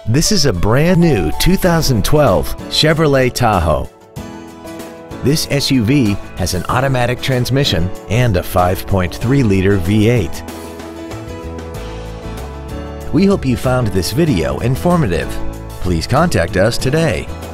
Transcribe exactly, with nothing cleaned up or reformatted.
This is a brand new two thousand twelve Chevrolet Tahoe. This S U V has an automatic transmission and a five point three liter V eight. We hope you found this video informative. Please contact us today.